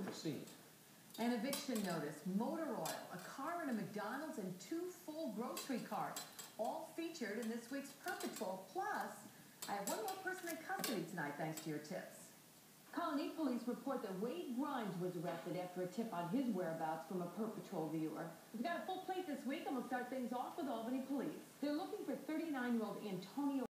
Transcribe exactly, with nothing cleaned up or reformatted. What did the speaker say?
scene. An eviction notice, motor oil, a car in a McDonald's, and two full grocery carts, all featured in this week's Perp Patrol. Plus, I have one more person in custody tonight thanks to your tips. Colony police report that Wade Grimes was arrested after a tip on his whereabouts from a Perp Patrol viewer. We've got a full plate this week, and we'll start things off with Albany police. They're looking for thirty-nine-year-old Antonio